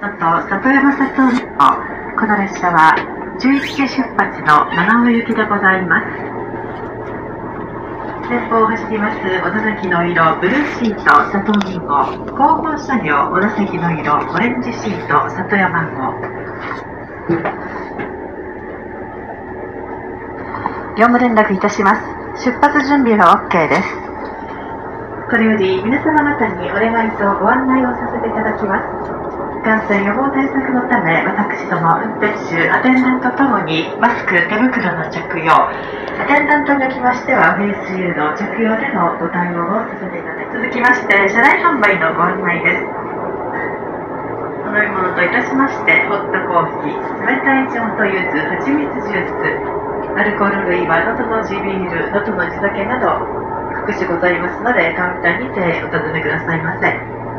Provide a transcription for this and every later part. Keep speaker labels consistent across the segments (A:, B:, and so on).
A: 里山里海のこの列車は11時出発の長尾行きでございます。前方を走ります小田崎の色ブルーシート佐藤2号、後方車両小田崎の色オレンジシート里山号。業務連絡いたします。出発準備は OK です。これより皆様方にお願いとご案内をさせていただきます。感染予防対策のため、私ども運転手、アテンダントともにマスク、手袋の着用、アテンダントにおきましてはフェイスシールド着用でのご対応をさせていただきます。続きまして、車内販売のご案内です。お飲み物といたしまして、ホットコーヒー、冷たい地元柚子、蜂蜜ジュース、アルコール類は能登の地ビール、能登の地酒など各種ございますので、カウンターにてお尋ねくださいませ。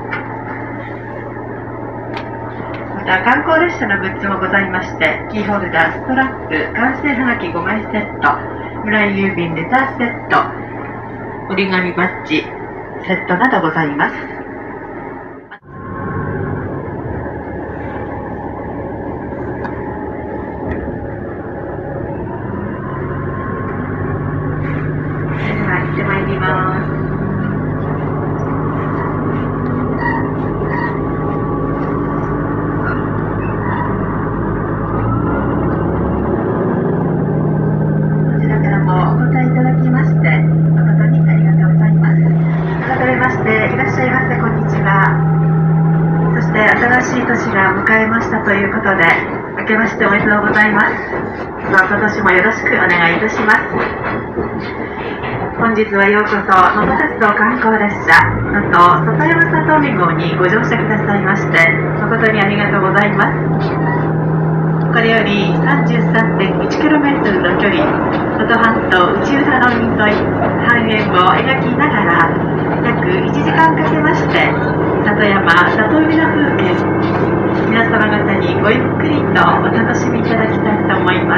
A: また観光列車のグッズもございまして、キーホルダー、ストラップ、完成はがき5枚セット、村井郵便レターセット、折り紙バッジセットなどございます。では行ってまいります。新しい年が迎えましたということで、明けましておめでとうございます。今年もよろしくお願いいたします。本日はようこそ能登鉄道観光列車能登里山里海号にご乗車くださいまして誠にありがとうございます。これより 33.1km の距離、能登半島内浦の海沿い半円を描きながら約1時間かけまして里山里海の風景、皆様方にごゆっくりとお楽しみいただきたいと思います。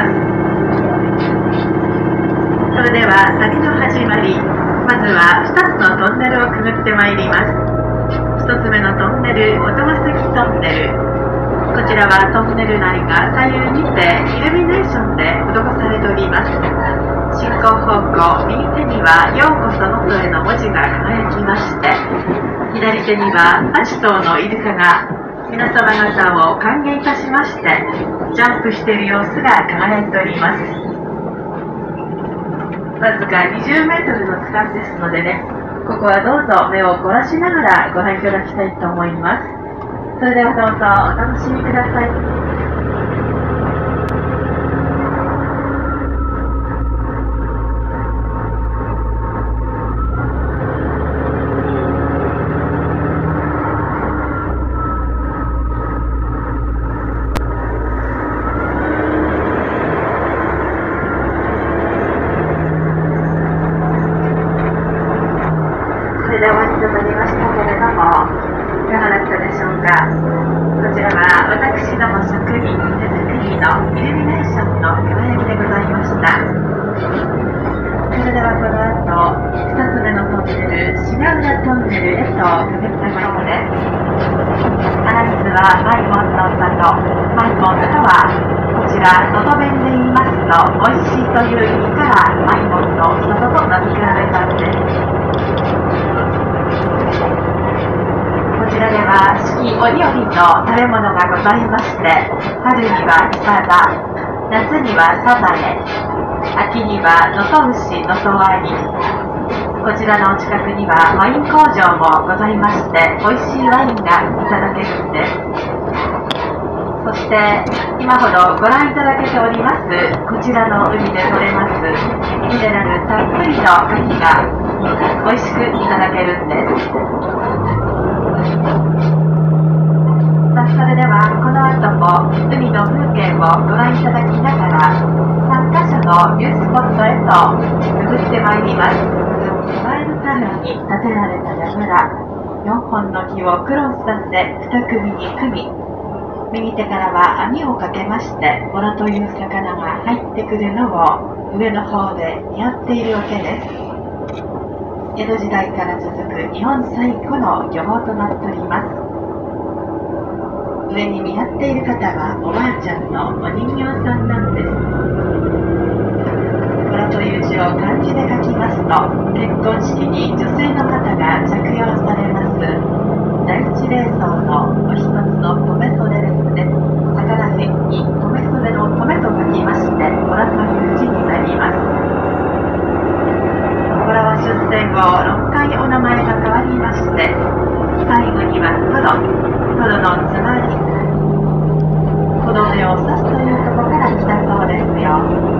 A: それでは旅の始まり、まずは2つのトンネルをくぐってまいります。1つ目のトンネル、音ヶ崎トンネル。こちらはトンネル内が左右にてイルミネーションで施されております。進行方向、右手にはようこそ能登への文字が輝きまして、左手には8頭のイルカが皆様方を歓迎いたしましてジャンプしている様子が輝いております。わずか20メートルの区間ですのでね、ここはどうぞ目を凝らしながらご覧いただきたいと思います。それではどうぞお楽しみください。それでは終わりとなりましたけれども、いかがだったでしょうか。こちらは私ども職人手作りのイルミネーションの輝きでございました。それではこの後2つ目のトンネル、島浦トンネルへと駆けつけますので、アナウンスはマイモンの里。マイモンとはこちら能登弁で言いますと美味しいという意味からマイモンの里と名付けられたんです。こちらでは四季折々の食べ物がございまして、春にはイサダ、夏にはサザエ、秋には能登牛、能登ワイン。こちらのお近くにはワイン工場もございまして、美味しいワインがいただけるんです。そして今ほどご覧いただけておりますこちらの海で採れますミネラルたっぷりの牡蠣が美味しくいただけるんです。それではこの後も海の風景をご覧いただきながら3カ所のビュースポットへと巡ってまいります。ワイルタルに建てられた櫓、4本の木をクロスさせ2組に組み、右手からは網をかけましてボラという魚が入ってくるのを上の方で見張っているわけです。江戸時代から続く日本最古の漁法となっております。上上に見張っている方はおばあちゃんのお人形さんなんです。虎という字を漢字で書きますと、結婚式に女性の方が着用されます第一礼装のお一つの留め袖ですね。魚辺に留め袖の留めと書きまして、虎という字になります。虎は出征後6回お名前が変わりまして、最後にはトドのつまり、子供を指すというところから来たそうですよ。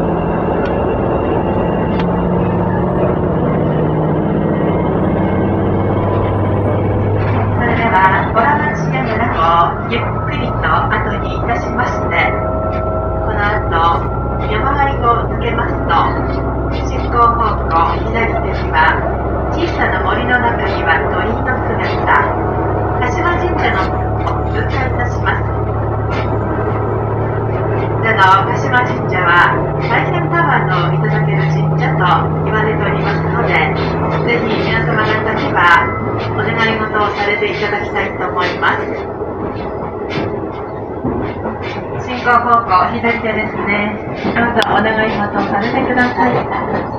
A: それでは虎町や村をゆっくりと後にいたしまして、この後山あいを抜けますと、進行方向左手には小さな森の中には鳥居の姿、鹿島神社のを通過いたします。鹿島神社は大変パワーのいただける神社と言われておりますので、ぜひ皆様方にはお願い事をされていただきたいと思います。進行方向左手ですね。どうぞお願い事をされてください。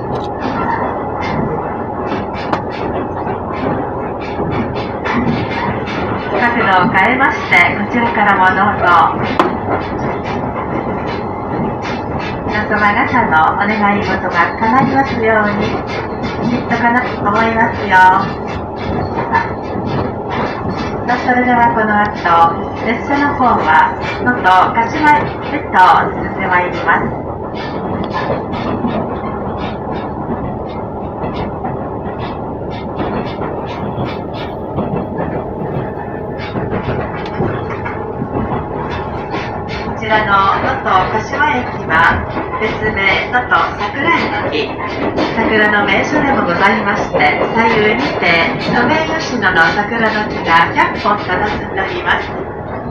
A: 角度を変えまして、こちらからもどうぞ。皆様方のお願い事が叶いますように、きっと叶うと思いますよ。それではこの後、列車の方は能登鹿島へと進んでまいります。こちらの能登鹿島駅は別名能登桜駅、桜の名所でもございまして、左右にてソメイヨシノの桜の木が100本たたずんでおります。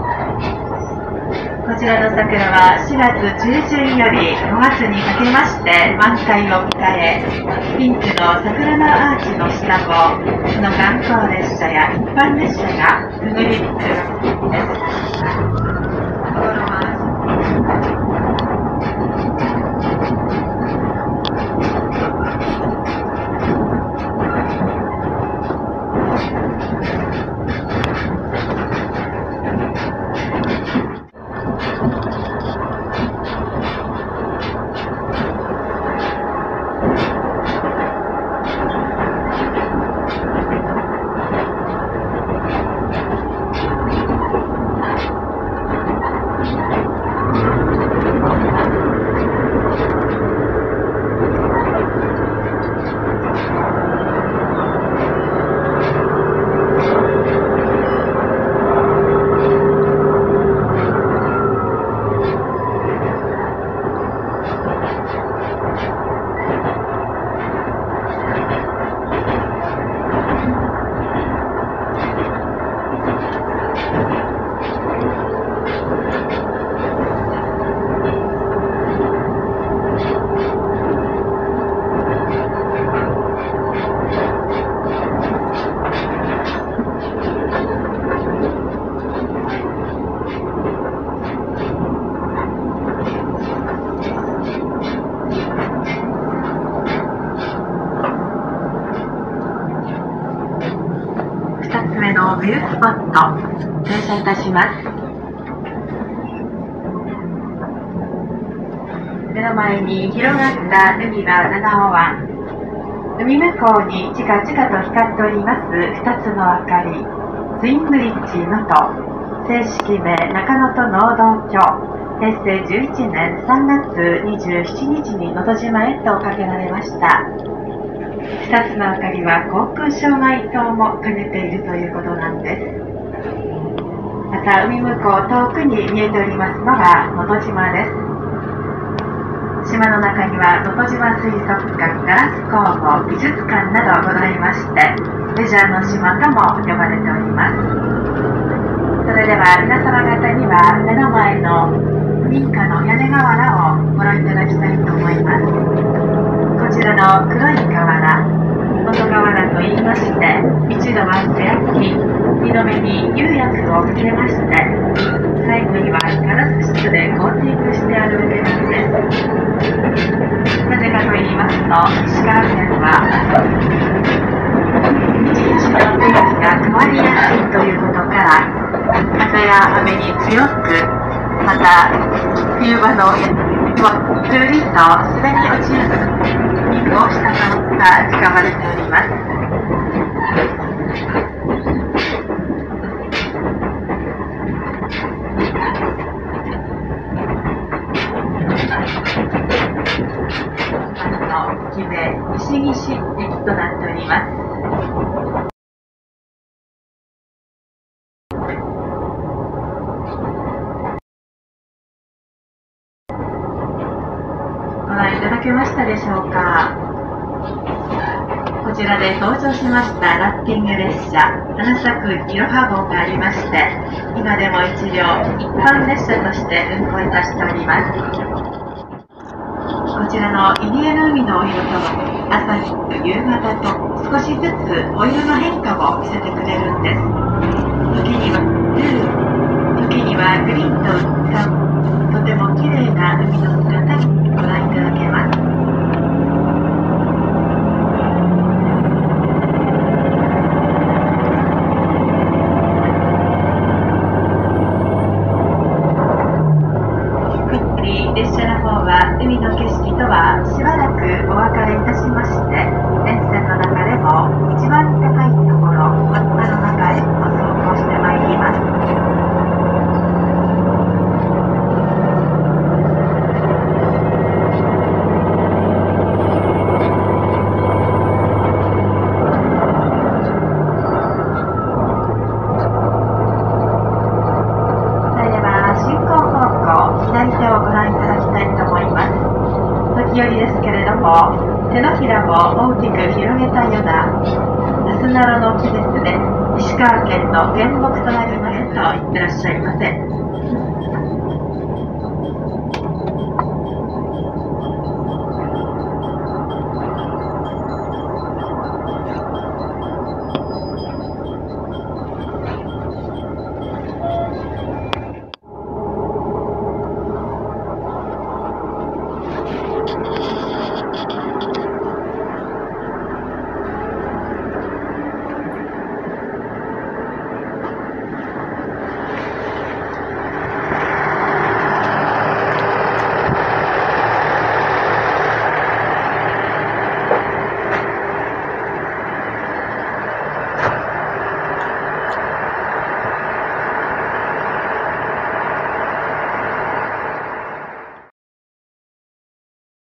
A: こちらの桜は4月中旬より5月にかけまして満開を迎え、ピンクの桜のアーチの下をその観光列車や一般列車がくぐりつくです。ビュースポット停車いたします。目の前に広がった海は七尾湾、海向こうにチカチカと光っております2つの明かり、ツインブリッジ能登、正式名中能登農道橋、平成11年3月27日に能登島へと架けられました。2つの明かりは航空障害灯も兼ねているということなんです。また海向こう遠くに見えておりますのが能登島です。島の中には能登島水族館、ガラス工房、美術館などございまして、レジャーの島とも呼ばれております。それでは皆様方には目の前の民家の屋根瓦をご覧いただきたいと思います。こちらの黒い瓦、能登瓦と言いまして、一度は素焼き、二度目に釉薬をつけまして、 や雨に強く、また冬場のツーリンと滑り落ちるリングをした可能が使われております。駅名西岸駅となっております。ご覧いただけましたでしょうか。こちらで登場しましたラッピング列車花咲くいろは号がありまして、今でも1両一般列車として運行いたしております。こちらの入江の海のお色と朝日と夕方と少しずつお色の変化を見せてくれるんです。時にはブルー、時にはグリーンと浮かぶとても綺麗な海の姿にご覧いただけます。列車の方は海の景色とはしばらくお別れいたしまして、沿線の中でも一番高いところ、松田の中へお走行してまいります。それでは進行方向左手をご覧いただきたいと思います。時折ですけれども、手のひらを大きく広げたようなナスナロの木ですね。石川県の原木となりますと言ってらっしゃいませ。